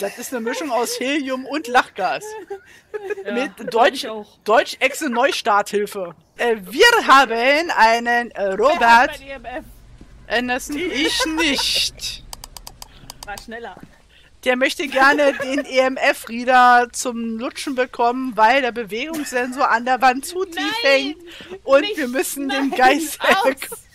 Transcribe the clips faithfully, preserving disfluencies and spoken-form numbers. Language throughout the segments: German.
Das ist eine Mischung aus Helium und Lachgas. Ja, Mit Deutsch, auch. Deutsch-Exe Neustarthilfe. Äh, wir haben einen äh, Robert E M F. Anderson, ich nicht. War schneller. Der möchte gerne den E M F-Reader zum Lutschen bekommen, weil der Bewegungssensor an der Wand zu tief Nein, hängt und nicht, wir müssen nein, den Geist aus. bekommen.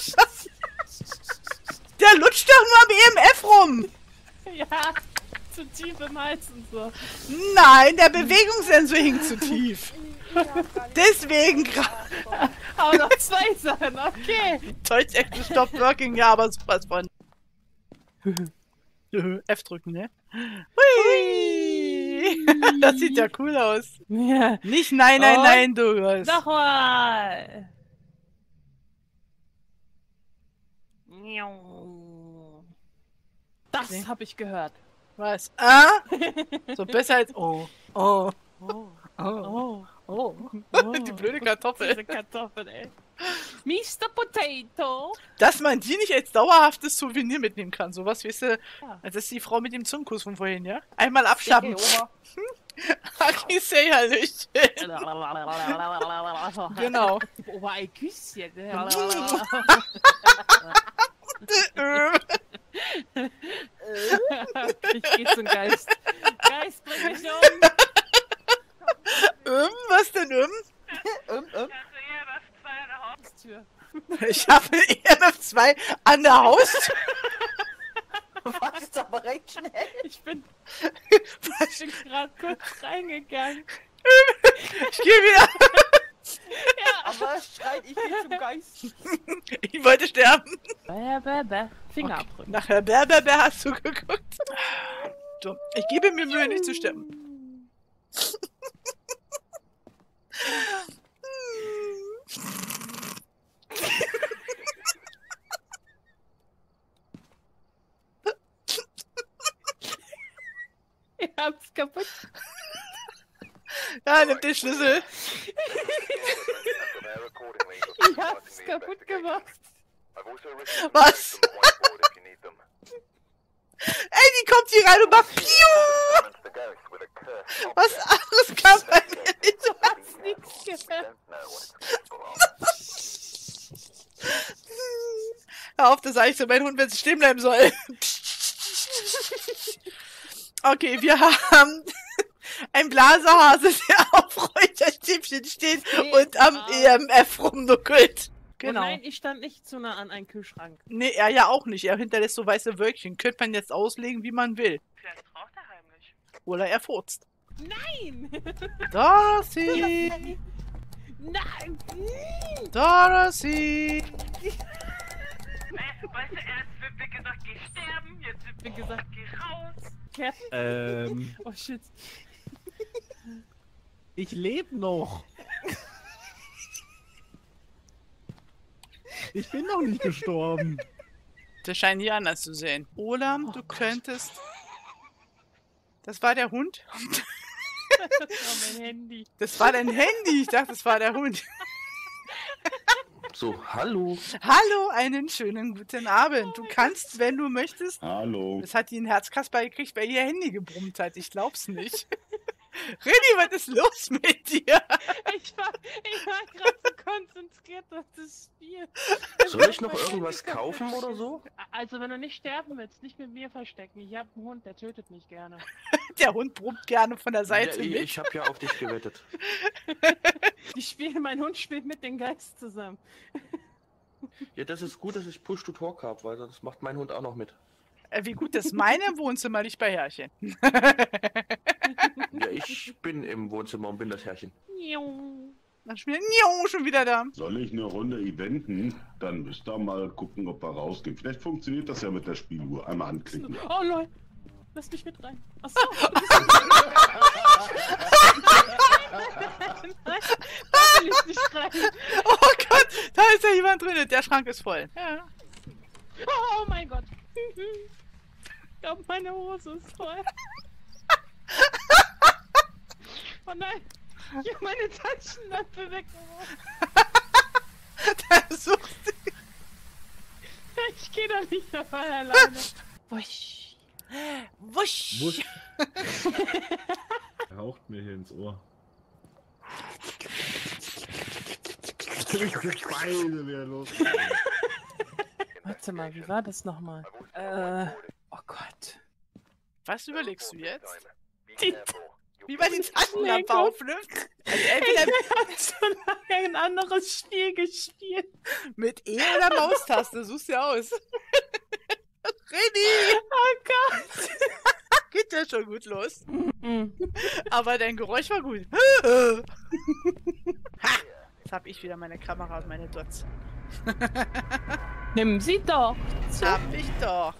Der lutscht doch nur am E M F rum. Ja, zu tief im Hals und so. Nein, der Bewegungssensor hing zu tief. Deswegen gerade. Aber noch zwei Sachen, okay. Deutsch Exe Stop Working, ja, aber sowas von. F drücken, ne? Hui! Das sieht ja cool aus. Ja. Nicht nein, nein, Und nein, Douglas. Nochmal. Das Okay. habe ich gehört. Was? Ah? So besser als. Oh. Oh. Oh, Oh. oh, Oh. Die blöde Kartoffel. Diese Kartoffel, ey. Mister Potato. Dass man die nicht als dauerhaftes Souvenir mitnehmen kann. Sowas, weißt du, Ja. das ist die Frau mit dem Zungenkuss von vorhin, ja? Einmal abschaben. Aki say Hallöchen. Genau. Ober ein Küsschen. Ich geh zum Geist. Geist, bring mich um. Ähm, was denn, ähm? Um, um. Haustür. Ich habe E M F zwei an der Haustür. Was ist aber recht schnell? Ich bin, ich bin gerade kurz reingegangen. Ich gehe wieder. Ja. Aber schreit, ich gehe zum Geist. Ich wollte sterben. Bäh, bäh, bäh. Fingerabdrücke. Okay. Nachher bär, bär, bär hast du geguckt. So, ich gebe mir Mühe, nicht zu sterben. Ihr habt's kaputt. Ja, nimm den Schlüssel. Ich hab's kaputt gemacht. Was? Ey, die kommt hier rein und macht Piu! Was anderes kann bei mir nicht. Du hast nichts gehört. Hör auf, das sage ich so, mein Hund, wenn sie stehen bleiben soll. Okay, wir haben ein Blaserhase, der auf Räucherstäbchen steht und am E M F rumnuckelt. Genau. Genau. Nein, ich stand nicht zu nah an einen Kühlschrank. Nee, er ja auch nicht. Er hinterlässt so weiße Wölkchen. Könnte man jetzt auslegen, wie man will. Vielleicht raucht er heimlich. Oder er furzt. Nein! Dorothy! Nein! Dorothy! Weißt du, erst wird mir gesagt, geh sterben, jetzt wird mir gesagt, geh raus. Captain? Ähm, Oh shit. ich lebe noch. Ich bin noch nicht gestorben. Das scheint hier anders zu sehen. Oder Oh du Gott. könntest... Das war der Hund? Das war mein Handy. Das war dein Handy. Ich dachte, das war der Hund. So, hallo. Hallo, einen schönen guten Abend. Du kannst, wenn du möchtest... Hallo. Das hat die ein Herzkasper gekriegt, weil ihr Handy gebrummt hat. Ich glaub's nicht. René, was ist los mit dir? Ich war, ich war gerade so konzentriert auf das Spiel. Soll ich noch irgendwas kaufen oder so? Also, wenn du nicht sterben willst, nicht mit mir verstecken. Ich hab einen Hund, der tötet mich gerne. Der Hund brummt gerne von der Seite Ja, ich mit. ich habe ja auf dich gewettet. Ich spiele, mein Hund spielt mit dem Geist zusammen. Ja, das ist gut, dass ich Push to Talk habe, weil das macht mein Hund auch noch mit. Äh, Wie gut, dass meine im Wohnzimmer nicht bei Herrchen. Ja, ich bin im Wohnzimmer und bin das Herrchen. Dann schon wieder, Nio, schon wieder da. Soll ich eine Runde eventen? Dann müsst ihr mal gucken, ob wir rausgehen. Vielleicht funktioniert das ja mit der Spieluhr. Einmal anklicken. Oh lol, lass mich mit rein. Achso. Nein, da will ich nicht rein. Oh Gott, da ist ja jemand drin. Der Schrank ist voll. Ja. Oh mein Gott. Ich glaube, meine Hose ist voll. Oh nein, ich habe meine Taschenlampe weggeworfen. Da sucht sie. Ich gehe da nicht dabei alleine. Wusch. Wusch! Wusch. Er haucht mir hier ins Ohr. Beine wieder los. Warte mal, wie war das nochmal? Äh, oh Gott. Was überlegst du jetzt? Die Wie man die Taschenlampe Lego. aufnimmt? Also entweder Ich hab so lange ein anderes Spiel gespielt. mit E oder Maustaste, such's dir aus. René! Oh Gott. Geht ja schon gut los. Mhm. Aber dein Geräusch war gut. Ha! Jetzt hab ich wieder meine Kamera und meine Dots. Nimm sie doch. So. Hab ich doch.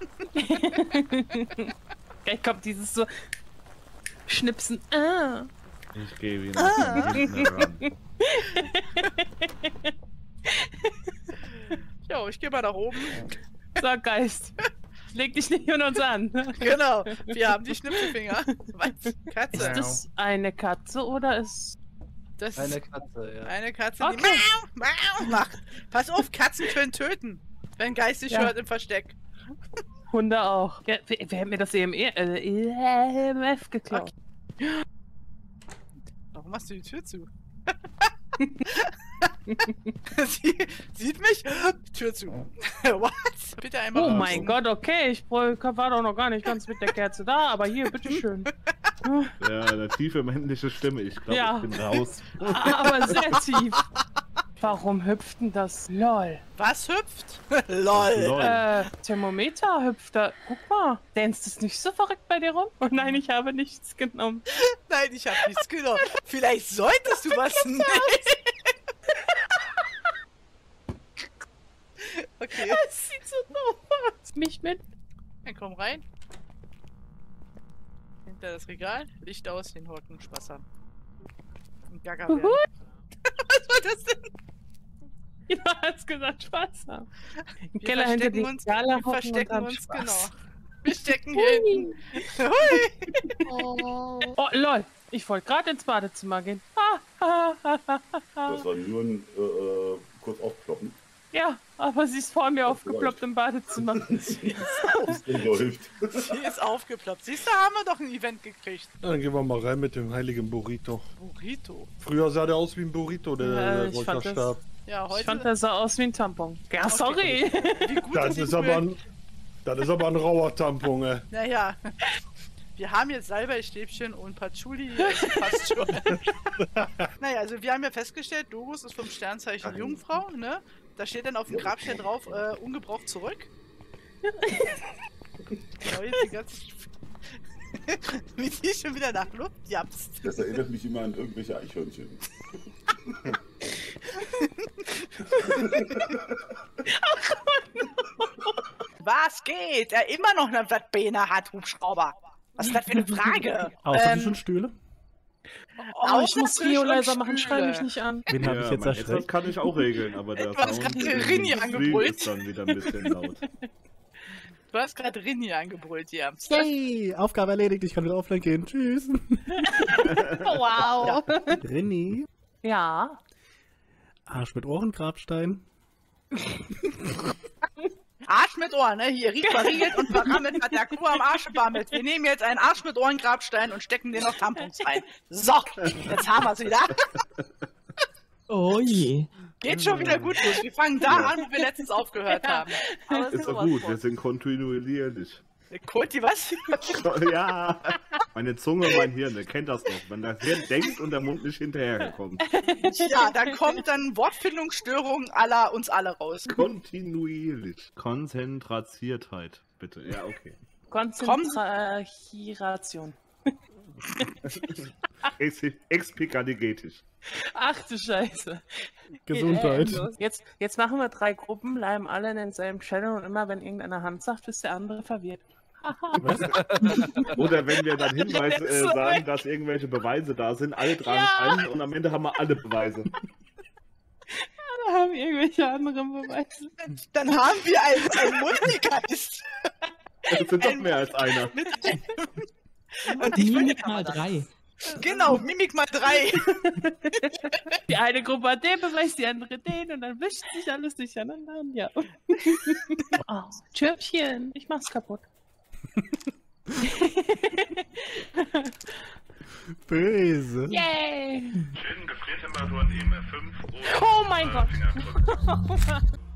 Gleich kommt dieses so Schnipsen. Ah. Ich gehe wieder ah. hinten ran. Jo, ich geh mal nach oben. So, Geist. Leg dich nicht an uns an. Genau, wir haben die Schnipselfinger. Was? Katze. Ist das eine Katze oder ist... Das Eine ist Katze, ja. eine Katze, die Okay. Mau, Mau macht. Pass auf, Katzen können töten. Wenn Geist dich Ja. hört im Versteck. Hunde auch. Ja, wer, wer hat mir das E M E, äh, E M F geklaut? Warum machst du die Tür zu? Sie sieht mich? Tür zu. What? Bitte einmal Oh raus. mein Gott, okay, ich bräu- war doch noch gar nicht ganz mit der Kerze da, aber hier, bitteschön. Ja, eine tiefe männliche Stimme. Ich glaube, Ja. ich bin raus. Aber sehr tief. Warum hüpft denn das? Lol. Was hüpft? Lol. Lol. Äh, Thermometer hüpft da. Guck mal. Dänzt es nicht so verrückt bei dir rum? Oh nein, ich habe nichts genommen. Nein, ich hab nichts genommen. Vielleicht solltest du was nehmen. Okay, Das sieht so doof aus. Mich mit. dann komm rein. Hinter das Regal. Licht aus, hinhocken, Spaß haben. Und Gaga werden. Uhu. Was war das denn? Du hast gesagt, Spaß haben. Im Wir Keller hinter verstecken die uns, Regale wir hocken und verstecken haben uns, Spaß. genau. Wir stecken hier hinten. Hui. Oh, lol. Ich wollte gerade ins Badezimmer gehen. Ah, ah, ah, ah, ah. Das war nur ein äh, äh, kurz aufploppen. Ja, aber sie ist vor mir aufgeploppt im Badezimmer. Das läuft. Sie ist aufgeploppt. Siehst du, haben wir doch ein Event gekriegt. Dann gehen wir mal rein mit dem heiligen Burrito. Burrito. Früher sah der aus wie ein Burrito, der, Ja, der ich fand das- Räucherstab. Ja, Ich fand, heute. das sah aus wie ein Tampon. Ja, sorry. Wie gut Das dass ich ist, aber ein, das ist aber ein rauer Tampon, ey. Naja. Wir haben jetzt Salbeistäbchen und Patchouli, also passt schon. Naja, also wir haben ja festgestellt, Dogus ist vom Sternzeichen Jungfrau, ne? Da steht dann auf dem Grabstein drauf, äh, ungebraucht zurück. Genau, jetzt die ganze... Wie die schon wieder nach Luft japst. Das erinnert mich immer an irgendwelche Eichhörnchen. Was geht? Er immer noch eine Beine hat, Hubschrauber. Was ist das für eine Frage? Außer Ähm, die schon Stühle? Oh, ich muss Außer Rio Tisch und leiser machen, schrei Stühle. mich nicht an. Wen habe ich jetzt mein Headset erschreckt? kann ich auch regeln, aber der Du hast Sound gerade im Rinni Stream angebrüllt. ist dann wieder ein bisschen laut. Du hast gerade Rinni angebrüllt, ja. Yay! Aufgabe erledigt, ich kann wieder offline gehen. Tschüss. Wow. Rinni. Ja. Arsch mit Ohrengrabstein. Arsch mit Ohren, ne? Hier, riecht verriegelt und verrammelt hat der Kuh am Arsch gebammelt. Wir nehmen jetzt einen Arsch mit Ohrengrabstein und stecken den noch Tampons rein. So, jetzt haben wir's wieder. Oh je. Geht schon wieder gut los. Wir fangen da an, wo wir letztens aufgehört haben. Aber es Ist doch sowas gut, von. wir sind kontinuierlich. Koti, was? Ja, meine Zunge, mein Hirn, der kennt das doch. Wenn das Hirn denkt und der Mund nicht hinterhergekommen. Ja, da kommt dann Wortfindungsstörung aller uns alle raus. Kontinuierlich. Konzentriertheit, bitte. Ja, okay. Konzentration. Ex Explicatigetisch. Ach du Scheiße. Gesundheit. Äh, Jetzt, jetzt machen wir drei Gruppen, bleiben alle in denselben Channel und immer wenn irgendeiner Hand sagt, ist der andere verwirrt. Oder wenn wir dann Hinweise äh, sagen, dass irgendwelche Beweise da sind, alle tragen Ja. ein und am Ende haben wir alle Beweise. Da haben irgendwelche anderen Beweise. Dann haben wir einen, einen Multigeist. Es sind doch mehr als einer. Mit einem- Und ich will Mimik mal drei. Genau, Mimik mal drei. Die eine Gruppe hat den Beweis, die andere den und dann wischt sich alles durcheinander. Und ja. Oh, Türmchen, ich mach's kaputt. Böse. Yay! Schön Gefriertemperaturen eben fünf. Oh mein Gott!